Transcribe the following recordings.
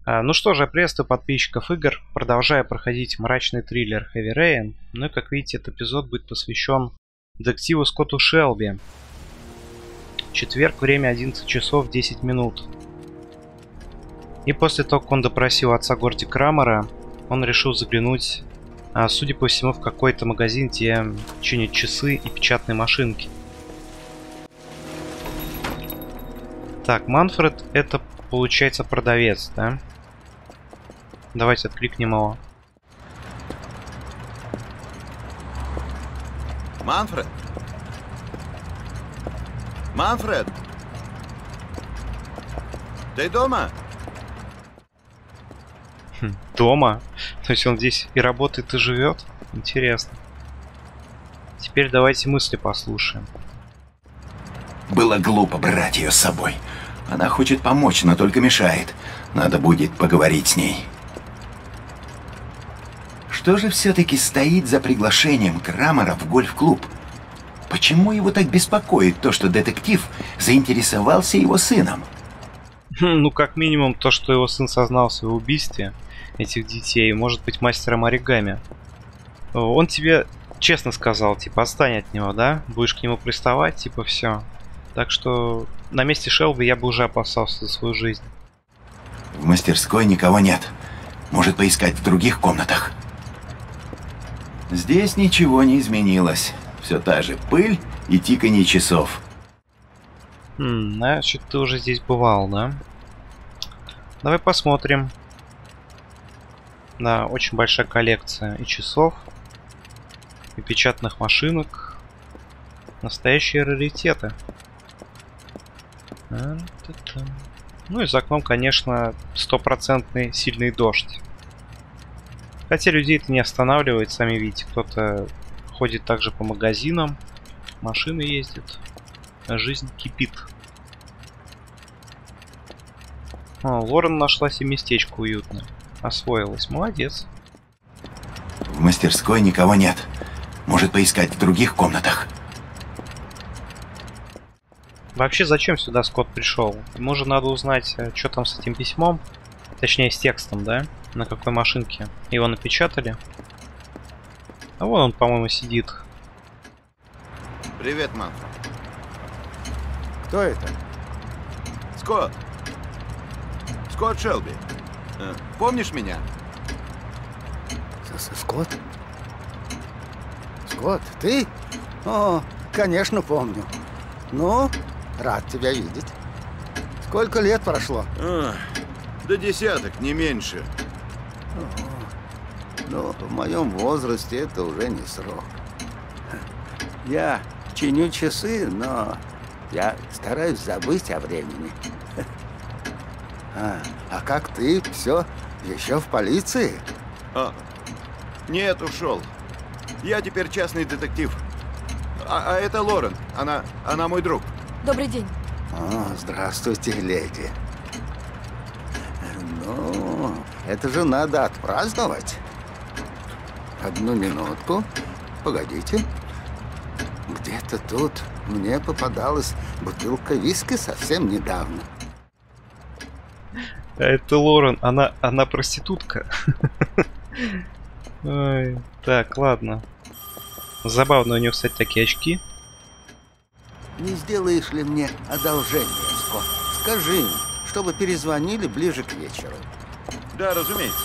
Ну что же, я приветствую подписчиков игр. Продолжаю проходить мрачный триллер Heavy Rain. Ну и как видите, этот эпизод будет посвящен детективу Скотту Шелби. Четверг, время 11 часов 10 минут. И после того, как он допросил отца Горди Крамера, он решил заглянуть, судя по всему, в какой-то магазин, где чинят часы и печатные машинки. Так, Манфред это, получается, продавец, да? Давайте откликнем его. Манфред? Манфред? Ты дома? Дома? То есть он здесь и работает, и живет? Интересно. Теперь давайте мысли послушаем. Было глупо брать ее с собой. Она хочет помочь, но только мешает. Надо будет поговорить с ней. Что же все-таки стоит за приглашением Крамера в гольф-клуб? Почему его так беспокоит то, что детектив заинтересовался его сыном? Ну, как минимум, то, что его сын сознался в убийстве этих детей, может быть мастером оригами. Он тебе честно сказал, типа, отстань от него, да? Будешь к нему приставать, типа, все. Так что на месте Шелби я бы уже опасался за свою жизнь. В мастерской никого нет. Может поискать в других комнатах. Здесь ничего не изменилось. Все та же пыль и тиканье часов. Значит, ты уже здесь бывал, да? Давай посмотрим. Да, очень большая коллекция и часов, и печатных машинок. Настоящие раритеты. Ну и за окном, конечно, стопроцентный сильный дождь. Хотя людей это не останавливает, сами видите, кто-то ходит также по магазинам, машины ездят, а жизнь кипит. Лорен нашла себе местечко уютное, освоилась, молодец. В мастерской никого нет. Может поискать в других комнатах. Вообще, зачем сюда Скотт пришел? Ему же надо узнать, что там с этим письмом, точнее с текстом, да? На какой машинке его напечатали. А вон он, по-моему, сидит. Привет, Манфред. Кто это? Скотт. Скотт Шелби. Помнишь меня? Скотт? Скотт, ты? О, конечно, помню. Ну, рад тебя видеть. Сколько лет прошло? До десяток, не меньше. Ну, в моем возрасте это уже не срок. Я чиню часы, но я стараюсь забыть о времени. А как ты? Все еще в полиции? Нет, ушел. Я теперь частный детектив. А это Лорен. Она мой друг. Добрый день. Здравствуйте, леди. Ну, это же надо отпраздновать. Одну минутку. Погодите. Где-то тут мне попадалась бутылка виски совсем недавно. Это Лорен, она проститутка. Ой, так, ладно. Забавно у нее, кстати, такие очки. Не сделаешь ли мне одолжение, Скотт? Скажи им, чтобы перезвонили ближе к вечеру. Да, разумеется.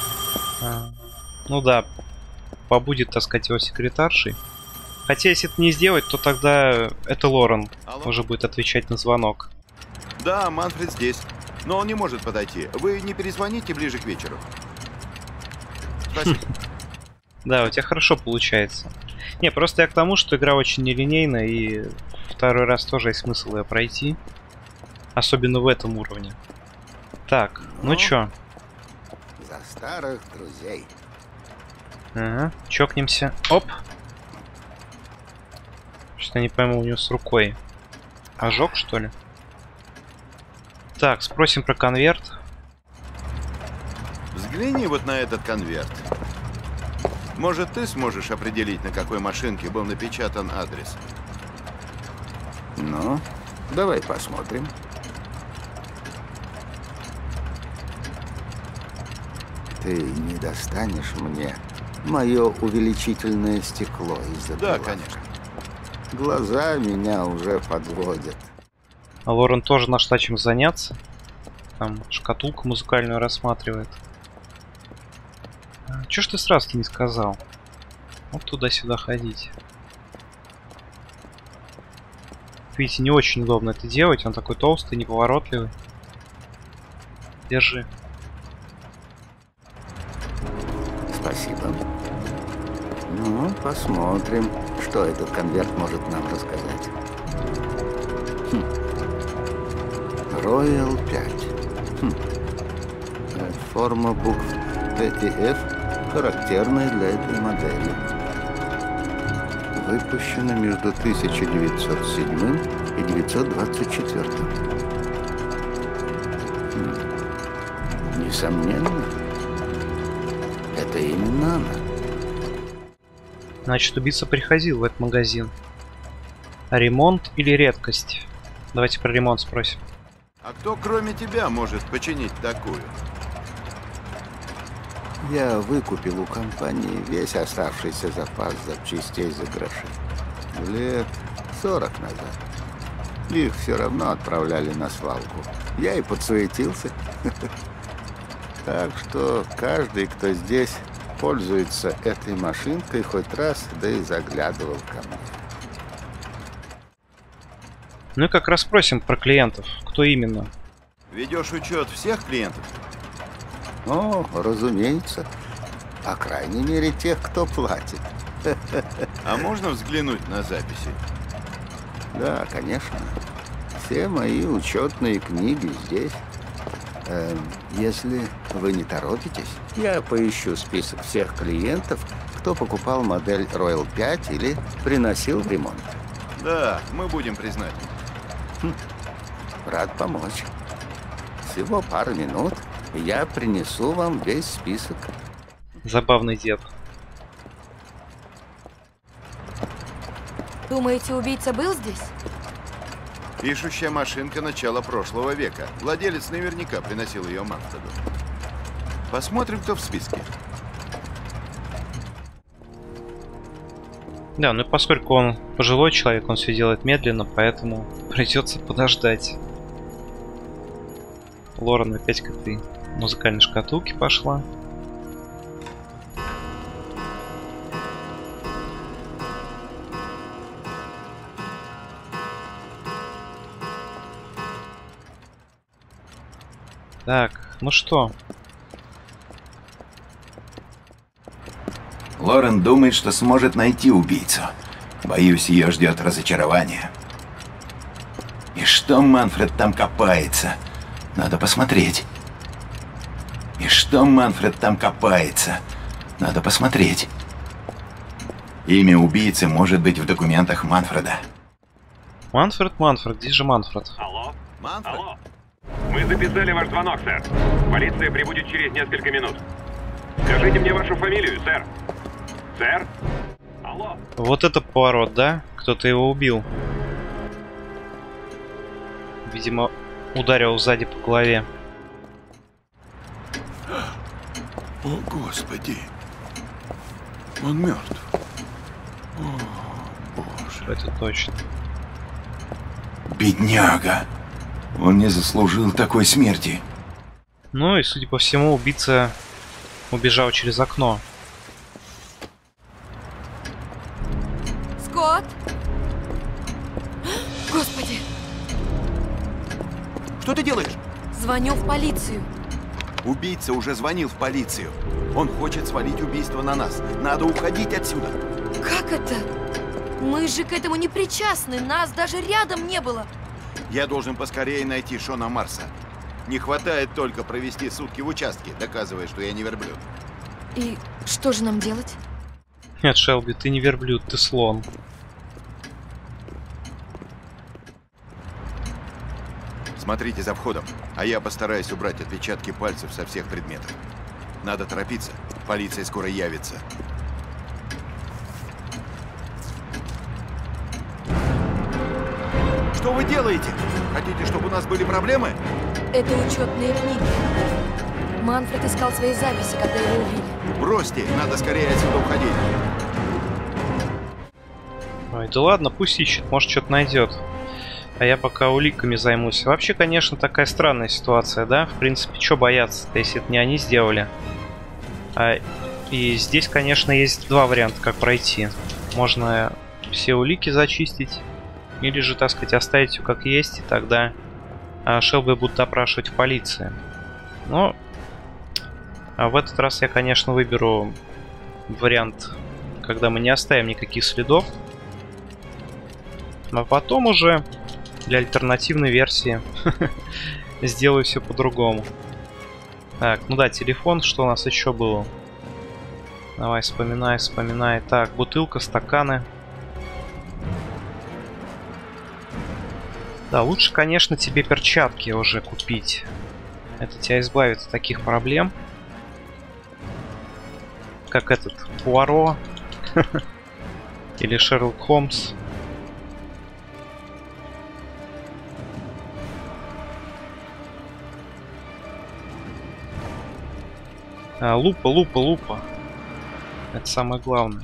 Ну да, побудет, так сказать, его секретаршей. Хотя, если это не сделать, то тогда это Лорен уже будет отвечать на звонок. Да, Манфред здесь. Но он не может подойти. Вы не перезвоните ближе к вечеру? Спасибо. Да, у тебя хорошо получается. Не, просто я к тому, что игра очень нелинейная, и второй раз тоже есть смысл ее пройти. Особенно в этом уровне. Так, ну чё? За старых друзей. Ага, чокнемся. Оп! Что-то не пойму, у него с рукой. Ожог, что ли? Так, спросим про конверт. Взгляни вот на этот конверт. Может, ты сможешь определить, на какой машинке был напечатан адрес? Ну, давай посмотрим. ты не достанешь мне мое увеличительное стекло из-за Да, прилавка? конечно. Глаза меня уже подводят. А Лорен тоже нашла чем заняться. Там шкатулку музыкальную рассматривает. Чё ж ты сразу-то не сказал? Вот туда-сюда ходить. Видите, не очень удобно это делать. Он такой толстый, неповоротливый. Держи. Спасибо. Ну, посмотрим, что этот конверт может нам рассказать. Royal 5. Форма букв Т и Ф характерная для этой модели. Выпущена между 1907 и 924. Несомненно, это именно она. Значит, убийца приходил в этот магазин. А ремонт или редкость? Давайте про ремонт спросим. А кто кроме тебя может починить такую? Я выкупил у компании весь оставшийся запас запчастей за гроши. Лет 40 назад. Их все равно отправляли на свалку. Я и подсуетился. Так что каждый, кто здесь пользуется этой машинкой, хоть раз, да и заглядывал ко мне. Ну и как раз спросим про клиентов. Кто именно? Ведешь учет всех клиентов? О, разумеется. По крайней мере, тех, кто платит. А можно взглянуть на записи? Да, конечно. Все мои учетные книги здесь. Если вы не торопитесь, я поищу список всех клиентов, кто покупал модель Royal 5 или приносил в ремонт. Да, мы будем признательны. Рад помочь. Всего пару минут, и я принесу вам весь список. Забавный дед. Думаете, убийца был здесь? Пишущая машинка начала прошлого века. Владелец наверняка приносил ее Манфреду. Посмотрим, кто в списке. Да, ну и поскольку он пожилой человек, он все делает медленно, поэтому придется подождать. Лорен опять к этой музыкальной шкатулке пошла. Так, ну что? Лорен думает, что сможет найти убийцу. Боюсь, ее ждет разочарование. И что Манфред там копается? Надо посмотреть. И что Манфред там копается? Надо посмотреть. Имя убийцы может быть в документах Манфреда. Манфред, где же Манфред? Алло? Манфред? Алло? Мы записали ваш звонок, сэр. Полиция прибудет через несколько минут. Скажите мне вашу фамилию, сэр. Сэр? Алло? Вот это поворот, да? Кто-то его убил. Видимо, ударил сзади по голове. О, Господи. Он мертв. О, Боже. Это точно. Бедняга. Он не заслужил такой смерти. Ну и, судя по всему, убийца убежал через окно. Скотт! Господи! Что ты делаешь? Звоню в полицию. Убийца уже звонил в полицию. Он хочет свалить убийство на нас. Надо уходить отсюда. Как это? Мы же к этому не причастны. Нас даже рядом не было. Я должен поскорее найти Шона Марса. Не хватает только провести сутки в участке, доказывая, что я не верблюд. И что же нам делать? Нет, Шелби, ты не верблюд, ты слон. Смотрите за входом, а я постараюсь убрать отпечатки пальцев со всех предметов. Надо торопиться, полиция скоро явится. Что вы делаете? Хотите, чтобы у нас были проблемы? Это учетные книги. Манфред искал свои записи, когда его убили. Бросьте, надо скорее отсюда уходить. Ой, да ладно, пусть ищет, может что-то найдет. А я пока уликами займусь. Вообще, конечно, такая странная ситуация, да? В принципе, что бояться-то, если это не они сделали? И здесь, конечно, есть два варианта, как пройти. Можно все улики зачистить, или же, так сказать, оставить все как есть, и тогда Шелби будут допрашивать в полиции. Но в этот раз я, конечно, выберу вариант, когда мы не оставим никаких следов. А потом уже для альтернативной версии сделаю все по-другому. Так, ну да, телефон, что у нас еще было? Давай, вспоминай, вспоминай. Так, бутылка, стаканы. Да, лучше, конечно, тебе перчатки уже купить. Это тебя избавит от таких проблем. Как этот Пуаро. Или Шерлок Холмс. Лупа, лупа, лупа. Это самое главное.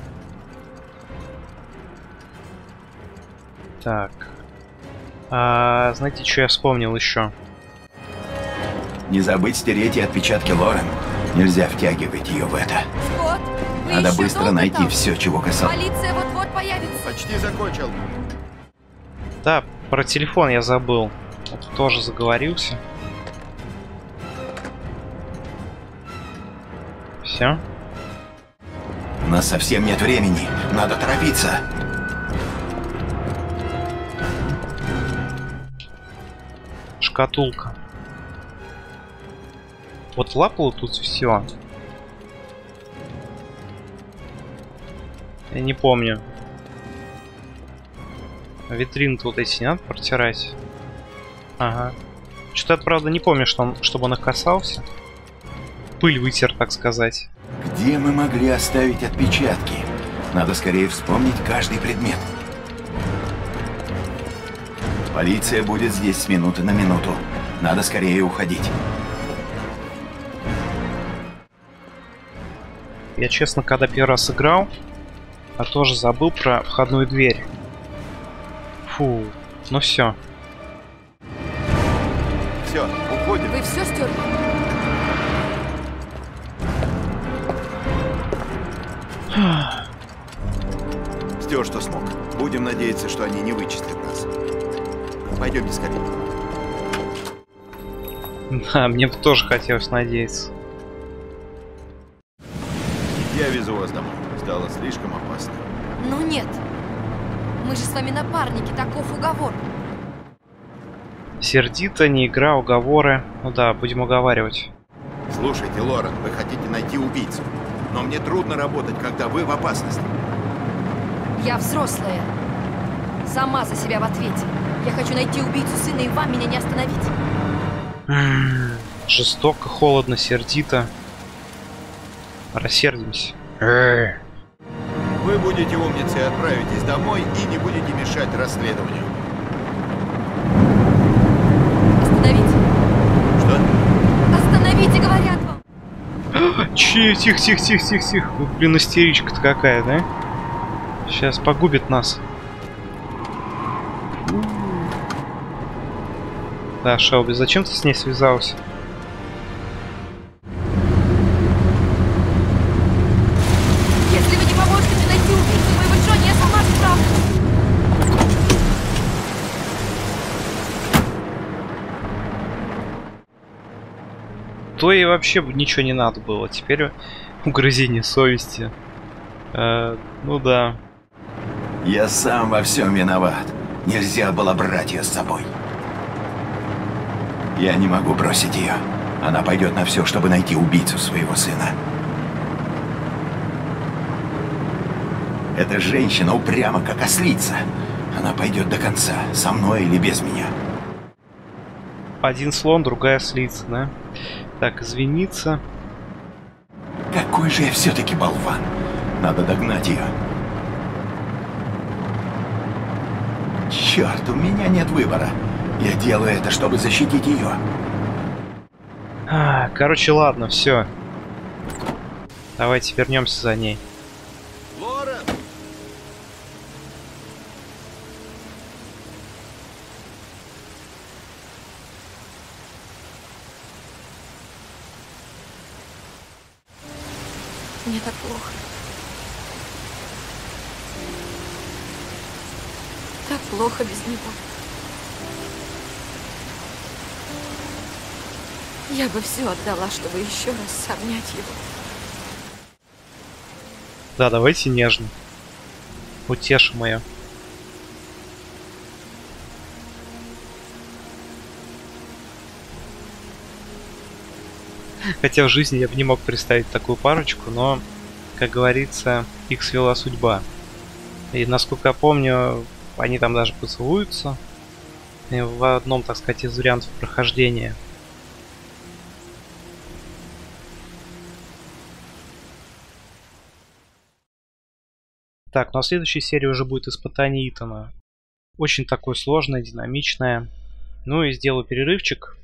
Так. Знаете, что я вспомнил еще? Не забыть стереть и отпечатки Лорен. Нельзя втягивать ее в это. Скотт, вы Надо еще быстро долго найти там? все, чего касалось. Полиция вот-вот появится. Почти закончил. Да, про телефон я забыл. Вот тоже заговорился. Все. У нас совсем нет времени. Надо торопиться. Шкатулка. Вот лапало тут все. Я не помню. Витрины-то вот эти не надо протирать. Ага. Что-то я, правда, не помню, чтобы он их касался. Пыль вытер, так сказать. Где мы могли оставить отпечатки? Надо скорее вспомнить каждый предмет. Полиция будет здесь с минуты на минуту. Надо скорее уходить. Я, честно, когда первый раз играл, тоже забыл про входную дверь. Фу, ну все. Все, уходим. Вы все стерли? Стер, что смог. Будем надеяться, что они не вычислят нас. Пойдемте скорее. Да, мне бы тоже хотелось надеяться. Я везу вас домой. Стало слишком опасно. Ну нет. Мы же с вами напарники, таков уговор. Сердито, не игра, уговоры. Ну да, будем уговаривать. Слушайте, Лорен, вы хотите найти убийцу. Но мне трудно работать, когда вы в опасности. Я взрослая. Сама за себя в ответе. Я хочу найти убийцу сына, и вам меня не остановить. Жестоко, холодно, сердито. Рассердимся. Вы будете умницей, отправитесь домой и не будете мешать расследованию. Остановите. Что? Остановите, говорят вам. Тихо, тихо, тихо, тихо, тихо. Ну, блин, истеричка-то какая, да? Сейчас погубит нас. Да, Шелби, зачем ты с ней связался? Если вы не поможете мне найти убийцу моего Джонни, я сама справлюсь. То и вообще ничего не надо было. Теперь угрызение совести. Ну да. Я сам во всем виноват. Нельзя было брать ее с собой. Я не могу бросить ее. Она пойдет на все, чтобы найти убийцу своего сына. Эта женщина упряма, как ослица. Она пойдет до конца, со мной или без меня. Один слон, другая слица, да? Так, извиниться. Какой же я все-таки болван. Надо догнать ее. Черт, у меня нет выбора. Я делаю это, чтобы защитить ее. Короче, ладно, все. Давайте вернемся за ней. Лора! Мне так плохо. Так плохо без него. Я бы все отдала, чтобы еще раз обнять его. Да, давайте нежно. Утешим ее. Хотя в жизни я бы не мог представить такую парочку, но, как говорится, их свела судьба. И, насколько я помню, они там даже поцелуются в одном, так сказать, из вариантов прохождения. Так, ну а следующая серия уже будет испытание Итана. Очень такое сложное, динамичное. Ну и сделаю перерывчик.